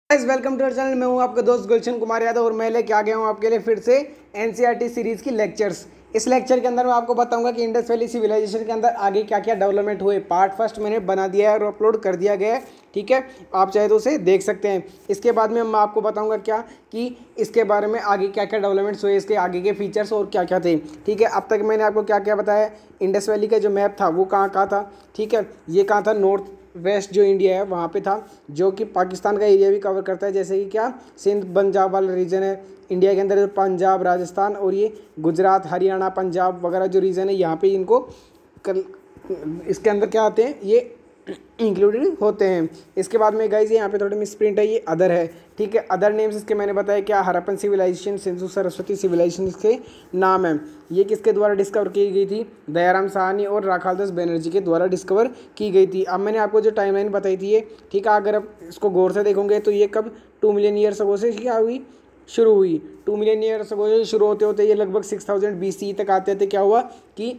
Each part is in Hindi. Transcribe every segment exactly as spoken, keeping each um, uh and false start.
Guys welcome to our channel. मैं हूं आपका दोस्त गुलशन कुमार यादव और मैं लेके आ गया हूं आपके लिए फिर से एनसीईआरटी सीरीज़ की लेक्चर्स। इस लेक्चर के अंदर मैं आपको बताऊंगा कि इंडस वैली सिविलाइजेशन के अंदर आगे क्या क्या डेवलपमेंट हुए। पार्ट फर्स्ट मैंने बना दिया है और अपलोड कर दिया गया है, ठीक है। आप चाहे तो उसे देख सकते हैं। इसके बाद में मैं आपको बताऊंगा क्या कि इसके बारे में आगे क्या क्या डेवलपमेंट्स हुए, इसके आगे के फीचर्स और क्या क्या थे, ठीक है। अब तक मैंने आपको क्या क्या बताया। इंडस वैली का जो मैप था वो कहाँ कहाँ था, ठीक है। ये कहाँ था, नॉर्थ वेस्ट जो इंडिया है वहाँ पे था, जो कि पाकिस्तान का एरिया भी कवर करता है, जैसे कि क्या सिंध पंजाब वाला रीजन है इंडिया के अंदर, पंजाब राजस्थान और ये गुजरात हरियाणा पंजाब वगैरह जो रीजन है यहाँ पे इनको कल इसके अंदर क्या आते हैं, ये इंक्लूडेड होते हैं। इसके बाद में गाइस यहाँ पे थोड़ी मिसप्रिंट है, ये अदर है, ठीक है। अदर नेम्स इसके मैंने बताया क्या, हरप्पन सिविलाइजेशन, सिंधु सरस्वती सिविलाइजेशन इसके नाम है। ये किसके द्वारा डिस्कवर की गई थी, दयाराम साहनी और राखालदास बनर्जी के द्वारा डिस्कवर की गई थी। अब मैंने आपको जो टाइमलाइन बताई थी ये, ठीक है, अगर आप इसको गौर से देखोगे तो ये कब टू मिलियन ईयर्स अगो से क्या हुई, शुरू हुई। टू मिलियन ईयर्स अगो से शुरू होते होते ये लगभग सिक्स थाउजेंड बी सी तक आते थे। क्या हुआ कि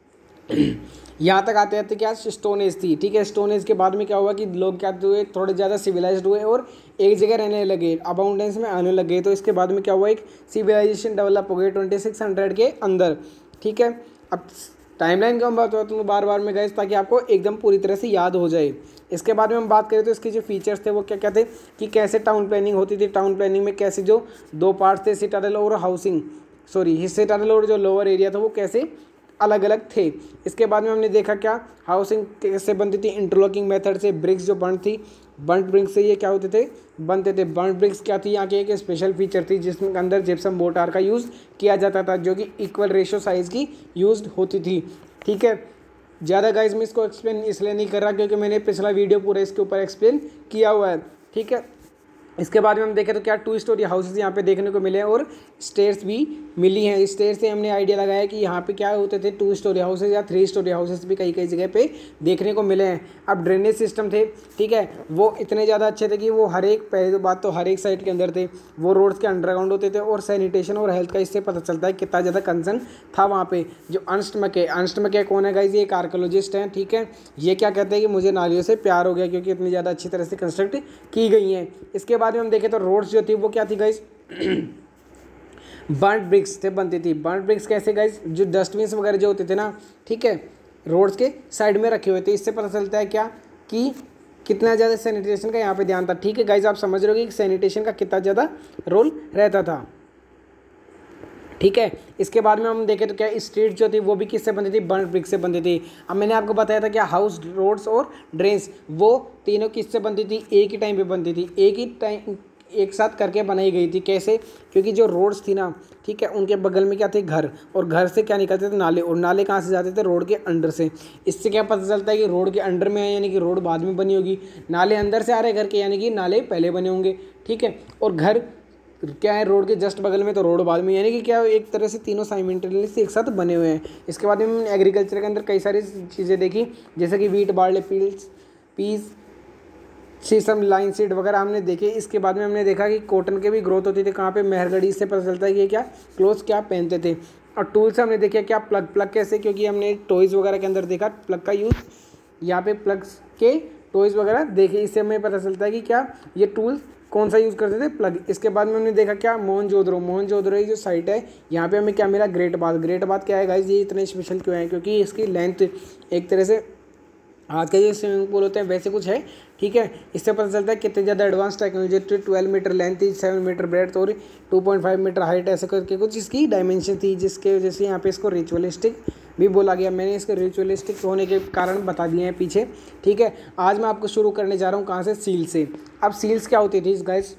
यहाँ तक आते आते क्या स्टोन एज थी, ठीक है। स्टोन एज के बाद में क्या हुआ कि लोग क्या हुए, थोड़े ज़्यादा सिविलाइज्ड हुए और एक जगह रहने लगे, अबाउंडेंस में आने लगे। तो इसके बाद में क्या हुआ, एक सिविलाइजेशन डेवलप हो गई ट्वेंटी सिक्स हंड्रेड के अंदर, ठीक है। अब टाइमलाइन का हम बात होता हूँ बार बार में गए ताकि आपको एकदम पूरी तरह से याद हो जाए। इसके बाद में हम बात करें तो इसके जो फीचर्स थे वो क्या क्या थे, कि कैसे टाउन प्लानिंग होती थी। टाउन प्लानिंग में कैसे जो दो पार्ट्स थे, सिटाडेल और हाउसिंग, सॉरी सिटाडेल और जो लोअर एरिया था वो कैसे अलग अलग थे। इसके बाद में हमने देखा क्या, हाउसिंग कैसे बनती थी, इंटरलॉकिंग मेथड से। ब्रिक्स जो बंट थी, बंट ब्रिक्स से ये क्या होते थे, बनते थे। बंट ब्रिक्स क्या थी, यहाँ की एक स्पेशल फीचर थी जिसमें अंदर जिप्सम मोर्टार का यूज़ किया जाता था, जो कि इक्वल रेशो साइज़ की यूज होती थी, ठीक है। ज़्यादा गाइज मैं इसको एक्सप्लेन इसलिए नहीं कर रहा क्योंकि मैंने पिछला वीडियो पूरा इसके ऊपर एक्सप्लेन किया हुआ है, ठीक है। इसके बाद में हम देखें तो क्या टू स्टोरी हाउसेस यहाँ पे देखने को मिले हैं और स्टेयर्स भी मिली हैं। स्टेयर्स से हमने आइडिया लगाया कि यहाँ पे क्या होते थे, टू स्टोरी हाउसेस या थ्री स्टोरी हाउसेस भी कई कई जगह पे देखने को मिले हैं। अब ड्रेनेज सिस्टम थे, ठीक है, वो इतने ज़्यादा अच्छे थे कि वो हर एक, पहले बात तो हर एक साइड के अंदर थे, वो रोड्स के अंडरग्राउंड होते थे। और सैनिटेशन और हेल्थ का इससे पता चलता है कितना ज़्यादा कंसर्न था वहाँ पे। जो अर्नस्ट मैके, अर्नस्ट मैके कौन है गाइज, ये एक आर्कोलॉजिस्ट हैं, ठीक है। ये क्या कहते हैं कि मुझे नालियों से प्यार हो गया क्योंकि इतनी ज़्यादा अच्छी तरह से कंस्ट्रक्ट की गई हैं। इसके बाद में हम देखें तो रोड्स जो थी वो क्या थी गाइज, बर्न्ट ब्रिक्स से बनती थी। बर्न्ट ब्रिक्स कैसे गाइज, जो डस्टबिन वगैरह जो होते थे ना, ठीक है, रोड्स के साइड में रखे हुए थे। इससे पता चलता है क्या कि कितना ज़्यादा सैनिटेशन का यहाँ पे ध्यान था, ठीक है गाइज। आप समझ रहे हो कि सैनिटेशन का कितना ज़्यादा रोल रहता था, ठीक है। इसके बाद में हम देखें तो क्या स्ट्रीट जो थी वो भी किससे बनती थी, बर्न्ट ब्रिक से बनती थी। अब मैंने आपको बताया था क्या, हाउस, रोड्स और ड्रेन्स, वो तीनों किससे बनती थी, एक ही टाइम पे बनती थी, एक ही टाइम एक साथ करके बनाई गई थी। कैसे, क्योंकि जो रोड्स थी ना, ठीक है, उनके बगल में क्या थे, घर, और घर से क्या निकलते थे, नाले, और नाले कहाँ से जाते थे, रोड के अंडर से। इससे क्या पता चलता है कि रोड के अंडर में है, यानी कि रोड बाद में बनी होगी। नाले अंदर से आ रहे घर के, यानी कि नाले पहले बने होंगे, ठीक है। और घर क्या है, रोड के जस्ट बगल में, तो रोड बाद में, यानी कि क्या एक तरह से तीनों साइमल्टेनियसली एक साथ बने हुए हैं। इसके बाद में हमने एग्रीकल्चर के अंदर कई सारी चीज़ें देखी, जैसे कि वीट, बार्ले, पील्स, पीस, शीशम, लाइन सीड वगैरह हमने देखे। इसके बाद में हमने देखा कि कॉटन के भी ग्रोथ होती थी कहाँ पे, मेहरगढ़ी। इससे पता चलता है कि ये क्या क्लोथ्स क्या पहनते थे। और टूल्स हमने देखे क्या, प्लग, प्लग कैसे, क्योंकि हमने टॉयज़ वगैरह के अंदर देखा प्लग का यूज़, यहाँ पे प्लग्स के टॉयज़ वगैरह देखे। इससे हमें पता चलता है कि क्या ये टूल्स कौन सा यूज़ करते थे, प्लग। इसके बाद में हमने देखा क्या, मोहनजोदड़ो, मोहनजोदड़ो जो साइट है यहाँ पे हमें क्या मिला, ग्रेट बाथ। ग्रेट बाथ क्या है गाइस, ये इतने स्पेशल क्यों है, क्योंकि इसकी लेंथ एक तरह से आज के जो स्विमिंग पूल होते हैं वैसे कुछ है, ठीक है। इससे पता चलता है कितने ज़्यादा advance technology, twelve metre length थी, सेवन मीटर ब्रेड्थ और two point five metre height, ऐसे करके कुछ इसकी डायमेंशन थी, जिसके वजह से यहाँ पे इसको रिचुअलिस्टिक भी बोला गया। मैंने इसके रिचुअलिस्टिक होने के कारण बता दिए हैं पीछे, ठीक है। आज मैं आपको शुरू करने जा रहा हूँ कहाँ से, सील से। अब सील्स क्या होती थी गाइस,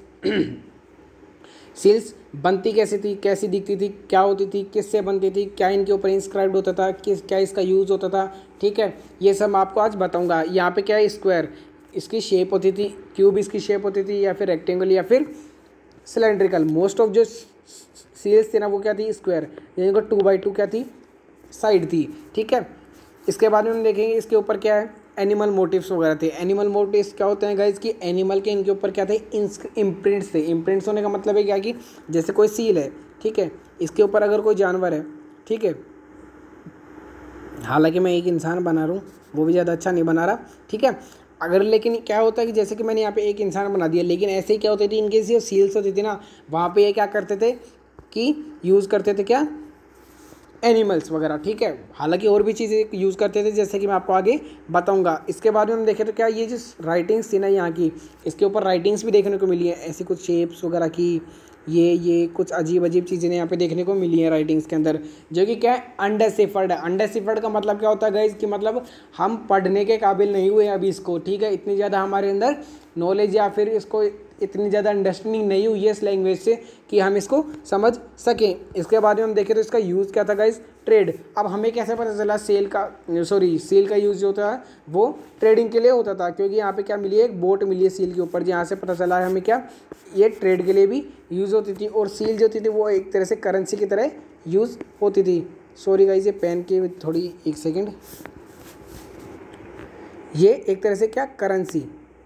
सील्स बनती कैसे थी, कैसी दिखती थी, क्या होती थी, किससे बनती थी, क्या इनके ऊपर इंस्क्राइब्ड होता था, किस क्या इसका यूज़ होता था, ठीक है। ये सब आपको आज बताऊंगा। यहाँ पे क्या है, स्क्वायर इसकी शेप होती थी, क्यूब इसकी शेप होती थी, या फिर रेक्टेंगल या फिर सिलेंड्रिकल। मोस्ट ऑफ जो सील्स थी ना वो क्या थी, स्क्वायर, यानी कि टू बाई टू क्या थी, साइड थी, ठीक है। इसके बाद में हम देखेंगे इसके ऊपर क्या है, एनिमल मोटिव्स वगैरह थे। एनिमल मोटिव्स क्या होते हैं गाइज, कि एनिमल के इनके ऊपर क्या थे, इम्प्रिंट्स थे। इम्प्रिंट्स होने का मतलब है क्या, कि जैसे कोई सील है, ठीक है, इसके ऊपर अगर कोई जानवर है, ठीक है, हालांकि मैं एक इंसान बना रहा हूँ, वो भी ज़्यादा अच्छा नहीं बना रहा, ठीक है। अगर लेकिन क्या होता है कि जैसे कि मैंने यहाँ पे एक इंसान बना दिया, लेकिन ऐसे ही क्या होती थी, इनके जो सील्स होती थी ना, वहाँ पे ये क्या करते थे कि यूज़ करते थे क्या, एनिमल्स वगैरह, ठीक है। हालांकि और भी चीज़ें यूज़ करते थे जैसे कि मैं आपको आगे बताऊंगा। इसके बाद में हम देखें तो क्या ये जो राइटिंग्स थी ना यहाँ की, इसके ऊपर राइटिंग्स भी देखने को मिली है, ऐसी कुछ शेप्स वगैरह की, ये ये कुछ अजीब अजीब चीज़ें यहाँ पे देखने को मिली हैं राइटिंग्स के अंदर, जो कि क्या है, अनडेसिफर्ड है। अनडेसिफर्ड का मतलब क्या होता है गाइस, कि मतलब हम पढ़ने के काबिल नहीं हुए अभी इसको, ठीक है। इतनी ज़्यादा हमारे अंदर नॉलेज या फिर इसको इतनी ज़्यादा अंडरस्टैंडिंग नहीं हुई है इस लैंग्वेज से कि हम इसको समझ सकें। इसके बाद में हम देखें तो इसका यूज़ क्या था गाइस, ट्रेड। अब हमें कैसे पता चला सेल का, सॉरी सील का यूज़ जो होता है वो ट्रेडिंग के लिए होता था, क्योंकि यहाँ पे क्या मिली है, एक बोट मिली है सील के ऊपर, जहाँ से पता चला है हमें क्या, ये ट्रेड के लिए भी यूज़ होती थी। और सील जो होती थी वो एक तरह से करेंसी की तरह यूज़ होती थी। सॉरी गाइस, ये पेन की थोड़ी, एक सेकेंड, ये एक तरह से क्या, करेंसी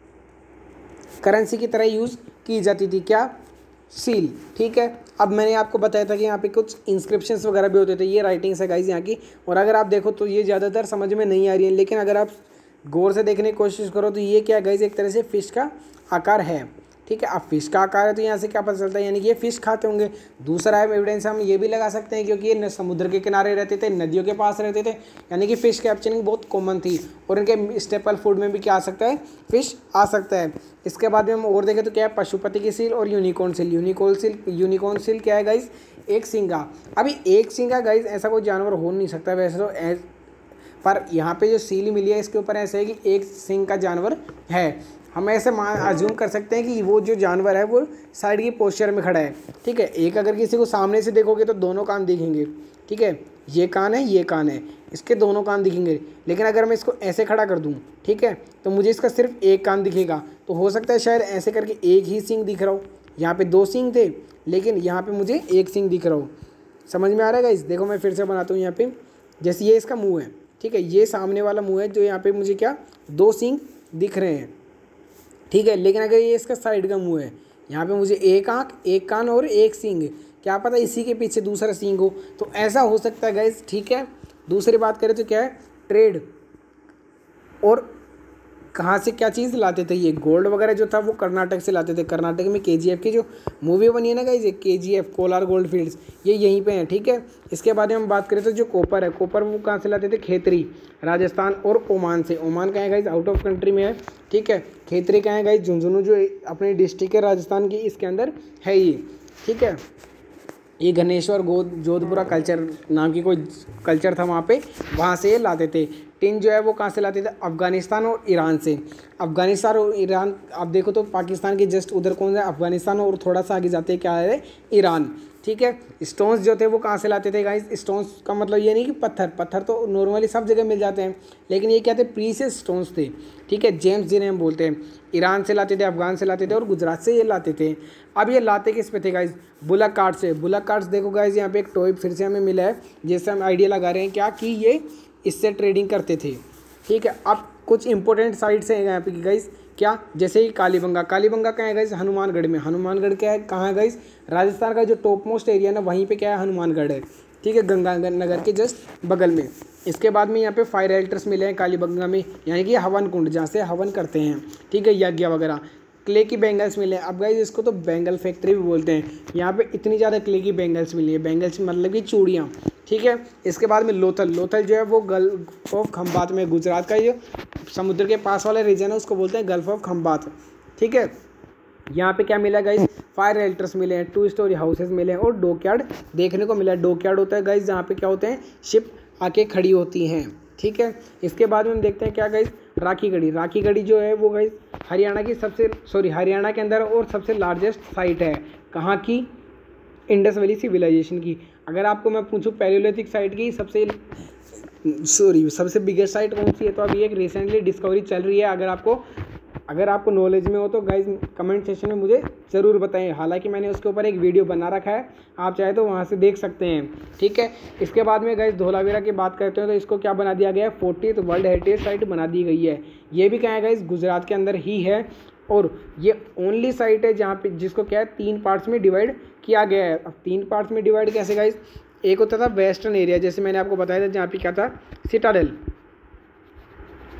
करेंसी की तरह यूज़ की जाती थी क्या, सील, ठीक है। अब मैंने आपको बताया था कि यहाँ पे कुछ इंस्क्रिप्शंस वगैरह भी होते थे, ये राइटिंग्स है गाइस यहाँ की। और अगर आप देखो तो ये ज़्यादातर समझ में नहीं आ रही है, लेकिन अगर आप गौर से देखने की कोशिश करो तो ये क्या है गाइस, एक तरह से फ़िश का आकार है, ठीक है। अब फिश का आकार है तो यहाँ से क्या पता चलता है, यानी कि ये फिश खाते होंगे। दूसरा है एविडेंस हम ये भी लगा सकते हैं, क्योंकि ये समुद्र के किनारे रहते थे, नदियों के पास रहते थे, यानी कि फ़िश कैप्चरिंग बहुत कॉमन थी। और इनके स्टेपल फूड में भी क्या आ सकता है, फ़िश आ सकता है। इसके बाद में हम और देखें तो क्या है, पशुपति की सील और unicorn seal. Unicorn seal unicorn seal क्या है गाइस, एक सिंगा। अभी एक सिंगा गाइस ऐसा कोई जानवर हो नहीं सकता वैसे तो, पर यहाँ पे जो सील मिली है इसके ऊपर ऐसा है कि एक सिंग का जानवर है। हम ऐसे अज्यूम कर सकते हैं कि वो जो जानवर है वो साइड की पोस्चर में खड़ा है, ठीक है। एक अगर किसी को सामने से देखोगे तो दोनों कान दिखेंगे, ठीक है, ये कान है, ये कान है, इसके दोनों कान दिखेंगे। लेकिन अगर मैं इसको ऐसे खड़ा कर दूं, ठीक है, तो मुझे इसका सिर्फ एक कान दिखेगा। तो हो सकता है शायद ऐसे करके एक ही सींग दिख रहा हो, यहाँ पे दो सींग थे लेकिन यहाँ पे मुझे एक सींग दिख रहा हो। समझ में आ रहा है गाइस? देखो मैं फिर से बनाता हूँ। यहाँ पे जैसे ये इसका मुँह है, ठीक है, ये सामने वाला मुँह है, जो यहाँ पे मुझे क्या, दो सींग दिख रहे हैं, ठीक है। लेकिन अगर ये इसका साइड का मुंह है, यहाँ पे मुझे एक आंख, एक कान और एक सींग, क्या पता इसी के पीछे दूसरा सींग हो, तो ऐसा हो सकता है गाइस, ठीक है। दूसरी बात करें तो क्या है, ट्रेड, और कहाँ से क्या चीज़ लाते थे, ये गोल्ड वगैरह जो था वो कर्नाटक से लाते थे। कर्नाटक में केजीएफ की जो मूवी बनी है ना guys, KGF Kolar gold fields, ये यहीं पे हैं, ठीक है। इसके बाद में हम बात करें तो जो कॉपर है, कॉपर वो कहाँ से लाते थे, खेतरी, राजस्थान और ओमान से। ओमान कहाँ है गाइस, आउट ऑफ कंट्री में है, ठीक है। खेतरी कहाँ है गाइस, झुंझुनू जो अपनी डिस्ट्रिक्ट है राजस्थान की, इसके अंदर है ये, ठीक है। ये गणेश्वर गोद जोधपुरा कल्चर नाम की कोई कल्चर था वहाँ पे, वहाँ से ये लाते थे। टिन जो है वो कहाँ से लाते थे, अफ़गानिस्तान और ईरान से। अफ़गानिस्तान और ईरान, आप देखो तो पाकिस्तान के जस्ट उधर कौन है, अफ़गानिस्तान, और थोड़ा सा आगे जाते क्या है, ईरान, ठीक है। स्टोन्स जो थे वो कहाँ से लाते थे गाइस, स्टोन्स का मतलब ये नहीं कि पत्थर, पत्थर तो नॉर्मली सब जगह मिल जाते हैं, लेकिन ये क्या थे, प्रीशियस स्टोन्स थे, ठीक है, जेम्स जिन्हें हम बोलते हैं। ईरान से लाते थे, अफगान से लाते थे और गुजरात से ये लाते थे। अब ये लाते किस पे थे गाइस, बुलक कार्ट से। बुलक कार्ट्स देखो गाइस, यहाँ पे एक टॉय फिर से हमें मिला है, जिससे हम आइडिया लगा रहे हैं क्या, कि ये इससे ट्रेडिंग करते थे, ठीक है। अब कुछ इंपॉर्टेंट साइट्स हैं यहाँ पे गाइस, क्या, जैसे ही कालीबंगा। कालीबंगा कहाँ है गाइस, हनुमानगढ़ में। हनुमानगढ़ क्या है, कहाँ है गाइस, राजस्थान का जो टॉप मोस्ट एरिया ना, वहीं पे क्या है, हनुमानगढ़ है, ठीक है, गंगानगर के जस्ट बगल में। इसके बाद में यहाँ पे फायर एल्टर्स मिले हैं कालीबंगा में, यानी कि हवन कुंड, जहाँ से हवन करते हैं, ठीक है, यज्ञ वगैरह। क्ले की बैंगल्स मिले हैं। अब गाइस इसको तो बैंगल फैक्ट्री भी बोलते हैं। यहाँ पे इतनी ज़्यादा क्ले की बैंगल्स मिली है, बैंगल्स मतलब कि चूड़ियाँ, ठीक है। इसके बाद में लोथल। लोथल जो है वो गल्फ ऑफ खंबात में, गुजरात का जो समुद्र के पास वाला रीजन है उसको बोलते हैं गल्फ ऑफ खंबात, ठीक है। यहाँ पे क्या मिला गाइस, फायर एल्टर्स मिले हैं, टू स्टोरी हाउसेज मिले हैं और डॉकयार्ड देखने को मिला है। डॉकयार्ड होता है गाइस जहाँ पे क्या होते हैं, शिप आके खड़ी होती हैं, ठीक है। इसके बाद में हम देखते हैं क्या गाइस, राखी गढ़ी। राखी गढ़ी जो है वो गाइस हरियाणा की सबसे, सॉरी हरियाणा के अंदर और सबसे लार्जेस्ट साइट है। कहाँ की, इंडस वैली सिविलाइजेशन की। अगर आपको मैं पूछूं पैलियोलिथिक साइट की सबसे, सॉरी सबसे बिगेस्ट साइट कौन सी है, तो अभी एक रिसेंटली डिस्कवरी चल रही है। अगर आपको अगर आपको नॉलेज में हो तो गाइज कमेंट सेक्शन में मुझे ज़रूर बताएं। हालांकि मैंने उसके ऊपर एक वीडियो बना रखा है, आप चाहे तो वहां से देख सकते हैं, ठीक है। इसके बाद में गाइज धोलावीरा की बात करते हैं तो इसको क्या बना दिया गया है, फोर्टीथ वर्ल्ड हेरिटेज साइट बना दी गई है। ये भी क्या है गाइज, गुजरात के अंदर ही है और ये ओनली साइट है जहाँ पे जिसको क्या है तीन पार्ट्स में डिवाइड किया गया है। अब तीन पार्ट्स में डिवाइड कैसे गाइज, एक होता था वेस्टर्न एरिया, जैसे मैंने आपको बताया था जहाँ पे क्या था, सिटाडेल,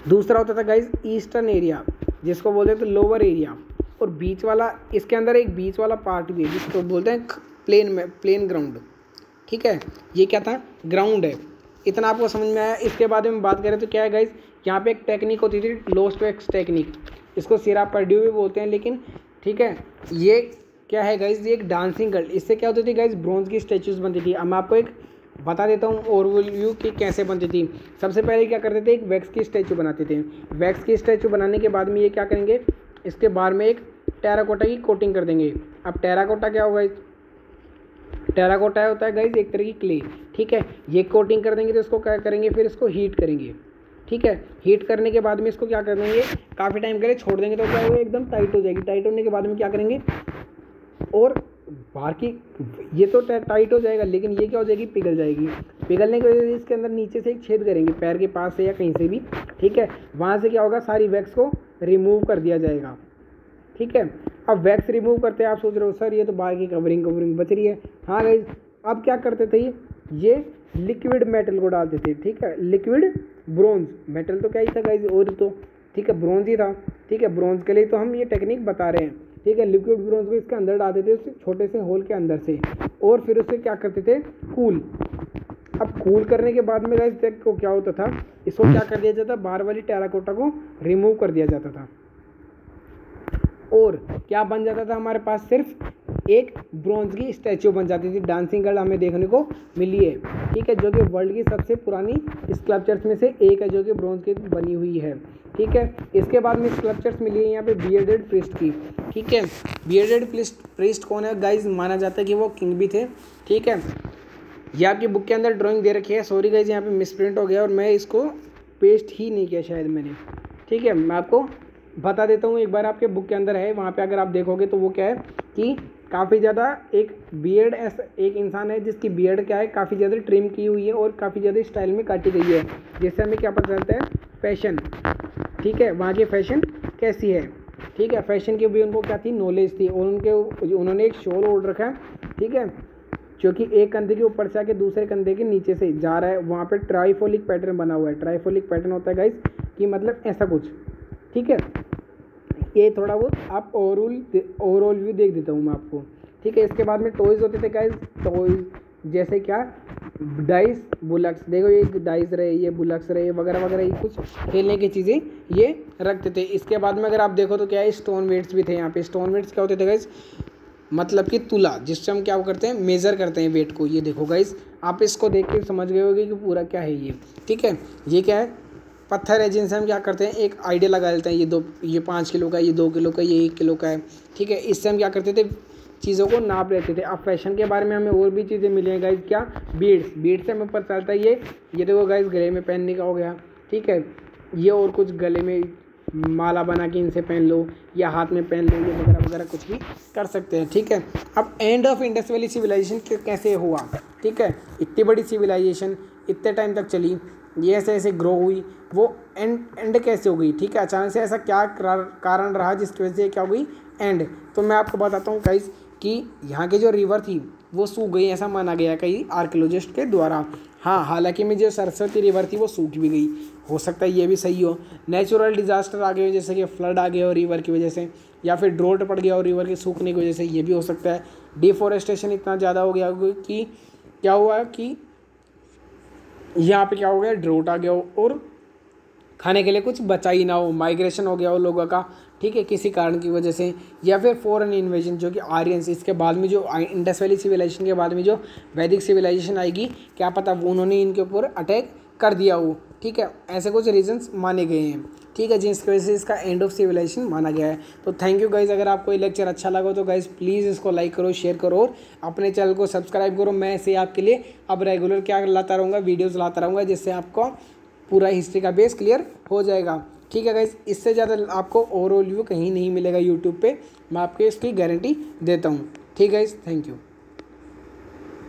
दूसरा होता था गाइज ईस्टर्न एरिया, जिसको बोलते थे लोअर एरिया, और बीच वाला, इसके अंदर एक बीच वाला पार्ट भी है जिसको बोलते हैं प्लेन में प्लेन ग्राउंड। ठीक है, ये क्या था, ग्राउंड है। इतना आपको समझ में आया। इसके बाद में बात करें तो क्या है गाइज, यहाँ पे एक टेक्निक होती थी लोस्ट वैक्स टेक्निक, इसको सिरा पर्ड्यू भी बोलते हैं, लेकिन ठीक है, ये क्या है गाइज, ये एक डांसिंग गर्ल। इससे क्या होती थी गाइज, ब्रॉन्ज की स्टैचूज बनती थी। अब मैं आपको एक बता देता हूँ ओवरव्यू कि कैसे बनती थी। सबसे पहले क्या करते थे, एक वैक्स की स्टैचू बनाते थे। वैक्स की स्टैचू बनाने के बाद में ये क्या करेंगे, इसके बाहर में एक टेराकोटा की कोटिंग कर देंगे। अब टेराकोटा क्या होगा, टेराकोटा होता है गाइज एक तरह की क्ले। ठीक है, ये कोटिंग कर देंगे तो इसको क्या करेंगे, फिर इसको हीट करेंगे। ठीक है, हीट करने के बाद में इसको क्या कर देंगे, काफ़ी टाइम के लिए छोड़ देंगे, तो क्या होगा, एकदम टाइट हो जाएगी। टाइट होने के बाद में क्या करेंगे, और बाहर की ये तो टाइट हो जाएगा, लेकिन ये क्या हो जाएगी, पिघल जाएगी। पिघलने की वजह से इसके अंदर नीचे से एक छेद करेंगे पैर के पास से या कहीं से भी। ठीक है, वहाँ से क्या होगा, सारी वैक्स को रिमूव कर दिया जाएगा। ठीक है, अब वैक्स रिमूव करते हैं, आप सोच रहे हो सर ये तो बाहर की कवरिंग कवरिंग बच रही है। हाँ गाइज, अब क्या करते थे, ये लिक्विड मेटल को डालते थे। ठीक है, लिक्विड ब्रोंज, मेटल तो क्या ही था गाइज, और तो ठीक है ब्रोंज ही था। ठीक है, ब्रोंज के लिए तो हम ये टेक्निक बता रहे हैं। ठीक है, लिक्विड ब्रोंज को इसके अंदर डालते थे, उस छोटे से होल के अंदर से, और फिर उससे क्या करते थे, कूल। अब कूल करने के बाद में गाइस को क्या होता था, इसको क्या कर दिया जाता, बाहर वाली टेराकोटा को रिमूव कर दिया जाता था, और क्या बन जाता था, हमारे पास सिर्फ एक ब्रॉन्ज की स्टैचू बन जाती थी। डांसिंग गर्ल हमें देखने को मिली है। ठीक है, जो कि वर्ल्ड की सबसे पुरानी स्कल्पचर्स में से एक है, जो कि ब्रॉन्ज की बनी हुई है। ठीक है, इसके बाद में स्कल्पचर्स मिली है यहाँ पे बियर्डेड प्रीस्ट की। ठीक है, बियर्डेड प्रीस्ट प्रीस्ट कौन है गाइज, माना जाता है कि वो किंग भी थे। ठीक है, ये आपकी बुक के अंदर ड्राइंग दे रखी है, सॉरी गाइज यहाँ पे मिसप्रिंट हो गया और मैं इसको पेस्ट ही नहीं किया शायद मैंने। ठीक है, मैं आपको बता देता हूँ, एक बार आपके बुक के अंदर है, वहाँ पे अगर आप देखोगे तो वो क्या है कि काफ़ी ज़्यादा एक बियर्ड ऐसा एक इंसान है जिसकी बियर्ड क्या है, काफ़ी ज़्यादा ट्रिम की हुई है और काफ़ी ज़्यादा स्टाइल में काटी गई है, जिससे हमें क्या पता चलता है, फैशन। ठीक है, वहाँ की फैशन कैसी है। ठीक है, फैशन की भी उनको क्या थी, नॉलेज थी, और उनके उन्होंने एक शॉल ओढ़ रखा है। ठीक है, जो कि एक कंधे के ऊपर से आके दूसरे कंधे के नीचे से जा रहा है, वहाँ पे ट्राइफोलिक पैटर्न बना हुआ है। ट्राइफोलिक पैटर्न होता है गाइस कि मतलब ऐसा कुछ। ठीक है, ये थोड़ा बहुत आप ओवरऑल ओवरऑल व्यू देख देता हूँ मैं आपको। ठीक है, इसके बाद में टॉयज़ होते थे गाइस, टॉयज़ जैसे क्या, डाइस, बुलक्स, देखो ये डाइस रहे, ये बुलक्स रहे, वगैरह वगैरह, ये कुछ खेलने की चीज़ें ये रखते थे। इसके बाद में अगर आप देखो तो क्या है, स्टोन वेट्स भी थे यहाँ पे। स्टोन वेट्स क्या होते थे गाइस, मतलब कि तुला, जिससे हम क्या करते हैं, मेज़र करते हैं वेट को। ये देखो गाइस, आप इसको देख के समझ गए होगे कि पूरा क्या है ये। ठीक है, ये क्या है, पत्थर है जिनसे हम क्या करते हैं, एक आइडिया लगा लेते हैं, ये दो ये पाँच किलो का, ये दो किलो का, ये एक किलो का है। ठीक है, इससे हम क्या करते थे, चीज़ों को नाप लेते थे। अब फैशन के बारे में हमें और भी चीज़ें मिली हैं गाइज, क्या, बीड्स। बीड्स से हमें पता चलता है, ये ये देखो गाइज, गले में पहनने का हो गया। ठीक है, ये और कुछ गले में माला बना के इनसे पहन लो, या हाथ में पहन लो, ये वगैरह वगैरह कुछ भी कर सकते हैं। ठीक है, अब end of Indus valley civilization कैसे हुआ। ठीक है, इतनी बड़ी सिविलाइजेशन इतने टाइम तक चली, ये ऐसे ऐसे ग्रो हुई, वो एंड एंड कैसे हो गई। ठीक है, अचानक से ऐसा क्या कारण रहा जिसकी वजह से क्या हो गई, एंड। तो मैं आपको बताता हूँ गाइस कि यहाँ की जो रिवर थी वो सूख गई, ऐसा माना गया कई आर्कियोलॉजिस्ट के द्वारा। हाँ, हालांकि में जो सरस्वती रिवर थी वो सूख भी गई, हो सकता है ये भी सही हो। नेचुरल डिजास्टर आ गए, जैसे कि फ्लड आ गया हो रिवर की वजह से, या फिर ड्रोट पड़ गया हो रिवर के सूखने की वजह से, ये भी हो सकता है। डिफॉरेस्टेशन इतना ज़्यादा हो गया कि क्या हुआ कि यहाँ पे क्या हो गया, ड्रोट आ गया हो और खाने के लिए कुछ बचा ही ना हो, माइग्रेशन हो गया हो लोगों का। ठीक है, किसी कारण की वजह से, या फिर फॉरेन इन्वेजन, जो कि आर्यंस, इसके बाद में जो इंडस वैली सिविलाइजेशन के बाद में जो वैदिक सिविलाइजेशन आएगी, क्या पता वो उन्होंने इनके ऊपर अटैक कर दिया हो। ठीक है, ऐसे कुछ रीजंस माने गए हैं। ठीक है, जिसकी वजह से इसका एंड ऑफ सिविलाइजेशन माना गया है। तो थैंक यू गाइज, अगर आपको ये लेक्चर अच्छा लगा तो गाइज प्लीज़ इसको लाइक करो, शेयर करो और अपने चैनल को सब्सक्राइब करो। मैं ऐसे आपके लिए अब रेगुलर क्या लाता रहूँगा, वीडियोज़ लाता रहूँगा, जिससे आपको पूरा हिस्ट्री का बेस क्लियर हो जाएगा। ठीक है गाइज, इससे ज़्यादा आपको ओवरऑल व्यू कहीं नहीं मिलेगा यूट्यूब पे, मैं आपको इसकी गारंटी देता हूँ। ठीक है गाइज, थैंक यू।